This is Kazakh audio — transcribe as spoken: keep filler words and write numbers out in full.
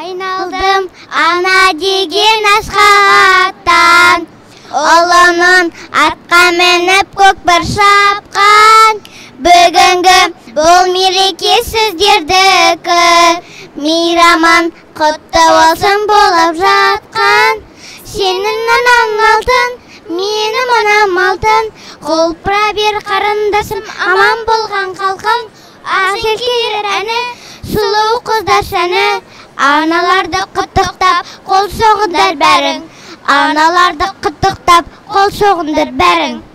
айналдым ана деген асхаттан, ұлының атқа мініп көкбір шапқан. Бүгінгі бұл мереке сіздердікі, мейраман құтты болсын болып жатқан. Сенің анан алтын, менің анам алтын, құлпыра бер қарындасым, аман болған халқым. Ақеркелер әні, сұлу қыздар сәні, аналарды құттықтап, қол соғыңдар бәрің. Аналарды құттықтап, қол соғыңдар бәрің.